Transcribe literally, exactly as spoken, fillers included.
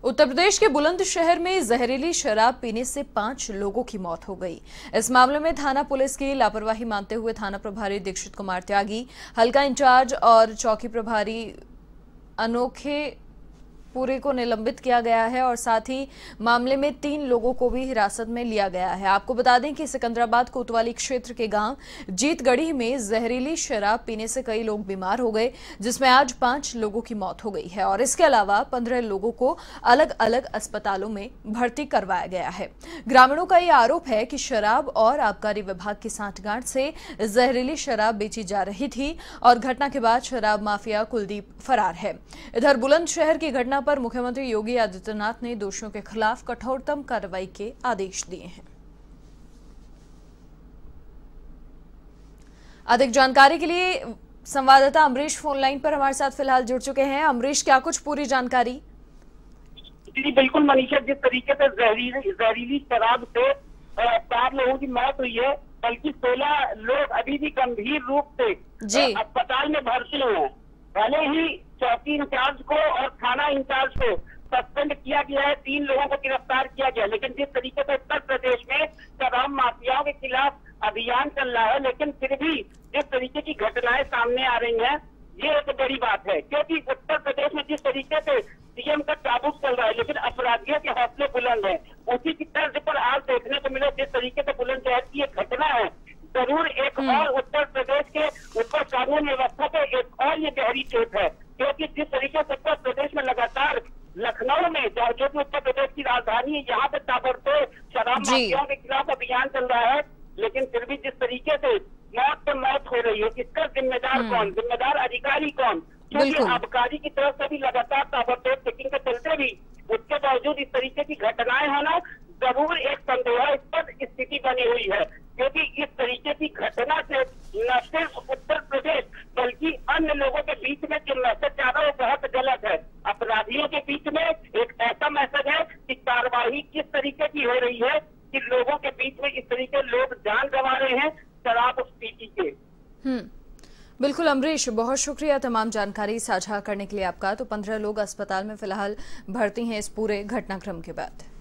उत्तर प्रदेश के बुलंदशहर में जहरीली शराब पीने से पांच लोगों की मौत हो गई। इस मामले में थाना पुलिस की लापरवाही मानते हुए थाना प्रभारी दीक्षित कुमार त्यागी, हल्का इंचार्ज और चौकी प्रभारी अनोखे पूरे को निलंबित किया गया है और साथ ही मामले में तीन लोगों को भी हिरासत में लिया गया है। आपको बता दें कि सिकंदराबाद कोतवाली क्षेत्र के गांव जीतगढ़ी में जहरीली शराब पीने से कई लोग बीमार हो गए, जिसमें आज पांच लोगों की मौत हो गई है और इसके अलावा पंद्रह लोगों को अलग अलग अस्पतालों में भर्ती करवाया गया है। ग्रामीणों का यह आरोप है कि शराब और आबकारी विभाग की सांठगांठ से जहरीली शराब बेची जा रही थी और घटना के बाद शराब माफिया कुलदीप फरार है। इधर बुलंदशहर की घटना पर मुख्यमंत्री योगी आदित्यनाथ ने दोषियों के खिलाफ कठोरतम कार्रवाई के आदेश दिए हैं। अधिक जानकारी के लिए संवाददाता अमरीश फोन लाइन पर हमारे साथ फिलहाल जुड़ चुके हैं। अमरीश, क्या कुछ पूरी जानकारी? जी बिल्कुल मनीषा, जिस तरीके से जहरीली जहरीली शराब से चार लोगों की मौत हुई है, बल्कि सोलह लोग अभी भी गंभीर रूप से अस्पताल में भर्ती हैं। भले ही चौकी इंचार्ज को और थाना इंचार्ज को सस्पेंड किया गया है, तीन लोगों को गिरफ्तार किया गया, लेकिन जिस तरीके से उत्तर प्रदेश में शराब माफियाओं के खिलाफ अभियान चल रहा है, लेकिन फिर भी जिस तरीके की घटनाएं सामने आ रही हैं, ये एक बड़ी बात है। क्योंकि उत्तर प्रदेश में जिस तरीके से सीएम का काबू चल रहा है, लेकिन अपराधियों के हौसले बुलंद है। उसी की तर्ज पर आज देखने को मिला जिस तरीके से बुलंदशहर की एक घटना है, जरूर एक और उत्तर प्रदेश के ऊपर कानून व्यवस्था पे एक और ये गहरी चोट है। क्योंकि जिस तरीके से उत्तर प्रदेश में लगातार लखनऊ में जो कि उत्तर प्रदेश की राजधानी है, यहाँ पे ताबड़तोड़ शराब माफियाओं के खिलाफ अभियान चल रहा है, लेकिन फिर भी जिस तरीके से मौत पे मौत हो रही है, इसका जिम्मेदार कौन? जिम्मेदार अधिकारी कौन? क्योंकि आबकारी की तरफ से भी लगातार ताबड़तोड़ चेकिंग के चलते भी उसके बावजूद इस तरीके की घटनाएं होना जरूर एक संदेहास्पद स्थिति बनी हुई है। क्योंकि इस तरीके की घटना से न सिर्फ उत्तर प्रदेश बल्कि अन्य लोगों के बीच में जो मैसेज जा रहा है वो बहुत गलत है। अपराधियों के बीच में एक ऐसा मैसेज है कि कार्रवाई किस तरीके की हो रही है कि लोगों के बीच में इस तरीके लोग जान गंवा रहे हैं शराब पी के। हम्म बिल्कुल अमरीश, बहुत शुक्रिया तमाम जानकारी साझा करने के लिए आपका। तो पंद्रह लोग अस्पताल में फिलहाल भर्ती हैं इस पूरे घटनाक्रम के बाद।